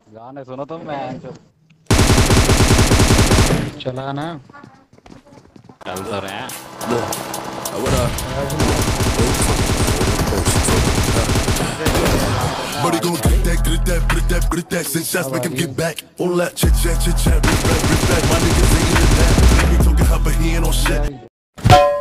गाने सुनो तुम मैं चला ना। चल तो रहे हैं। What up? Brody gon' get that, get that, get that, get that. Send shots, make him get back. All that chit chat, rip back, rip back. My niggas ain't into that. They be talking hot, but he ain't on shit.